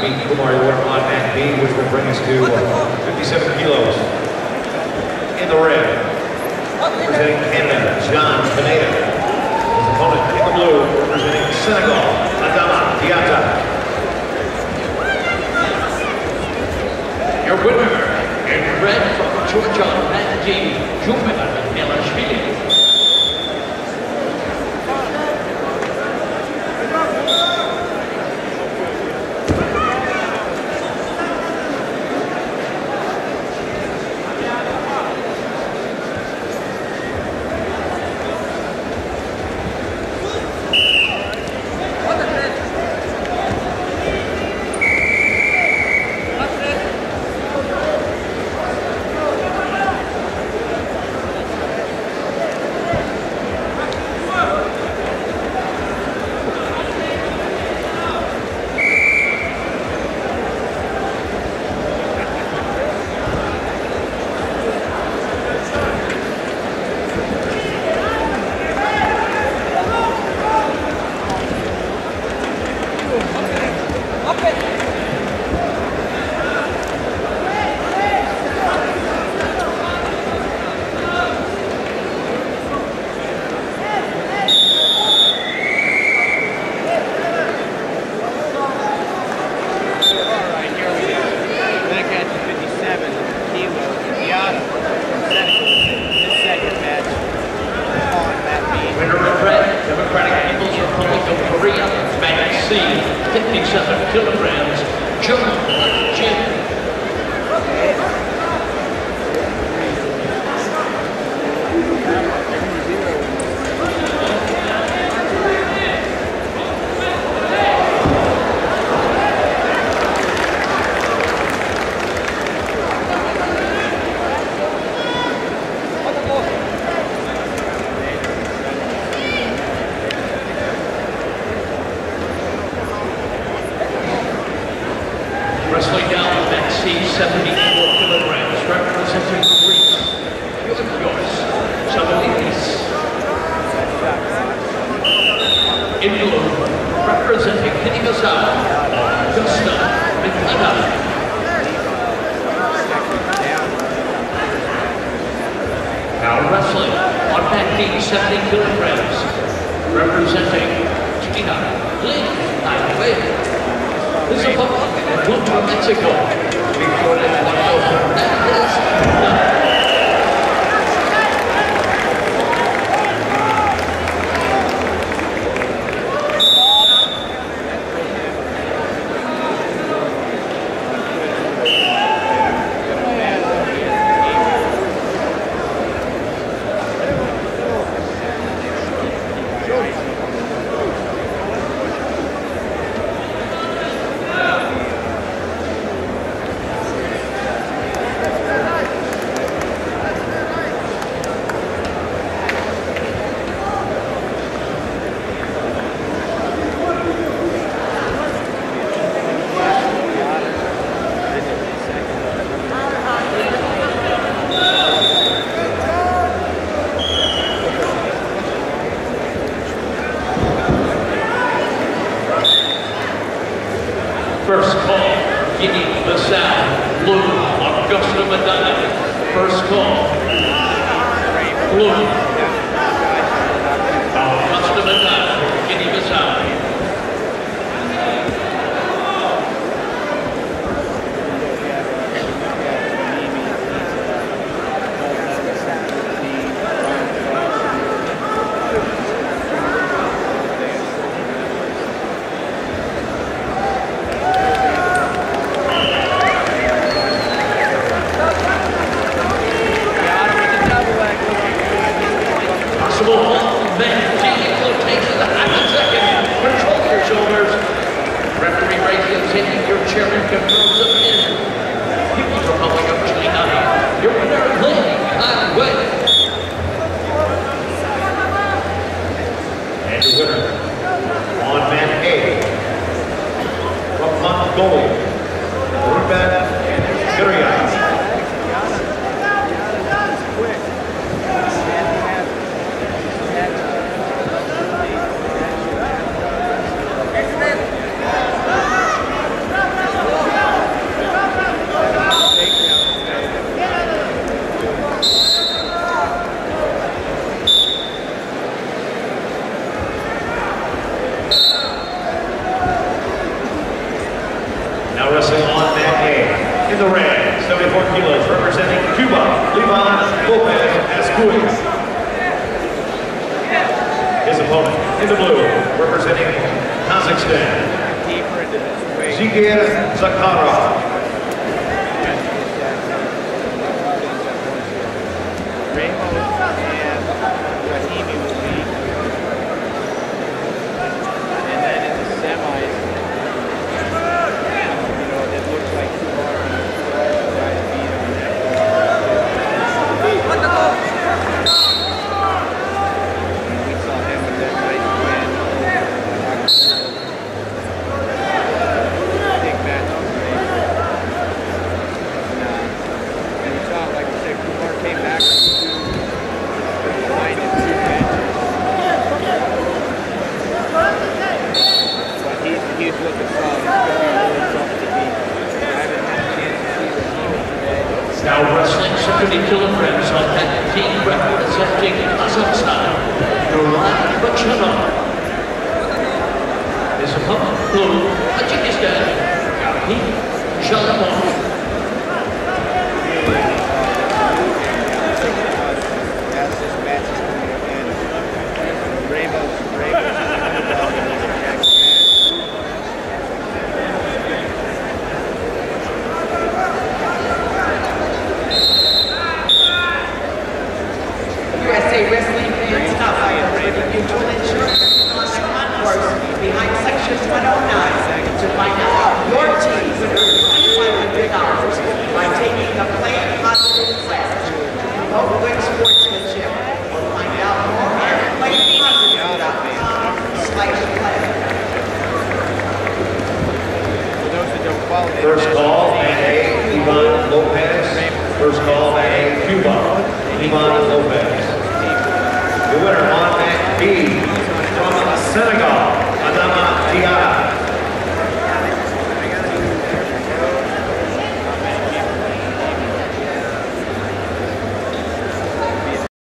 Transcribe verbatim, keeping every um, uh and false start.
Pete Kumar, you order on mat B, which will bring us to fifty-seven kilos. In the red, representing Canada, John Pineda. His opponent in the blue, representing Senegal, Adama Diatta. Your winner, in red from Georgia, Randy Juman Melashvili. fifty-seven kilograms, John Jim. Wrestling down to Max C, seventy-four kilograms, representing Greece, Georgios Samoudis. In blue, representing Guinea-Bissau, Augusta Mikada. Now wrestling on Max D, seventy kilograms, representing China, Lin Highway. This is a and come to Mexico. Before that one Fernandez. First call, Guinea-Bissau, blue, Augusta Madonna. First call, blue, Augusta Madonna, Guinea-Bissau. Chairman confirms a pin. People's Republic of China. Your winner, Lin Highway. And your winner, on mat A, from Mongolia, Ruben Giriya. In the blue, representing Kazakhstan, Zigir Zakharov. Now wrestling seventy kilograms on that team representing Kazakhstan, Nurlan Bachanov. His opponent, blue, Tajikistan, Gabby Shalamov. As this match is coming up in, Rainbow's Rainbow's U S A Wrestling fans, stop by the mutual insurance on the concourse behind section one oh nine to find out how your team would earn twenty-five hundred dollars by taking the Play Positive class. Promote good sportsmanship or find out more at play positive dot com slash play. First call, man A, Ivan Lopez. First call, man A, Cuba, Ivan Lopez. The winner on mat B from Senegal.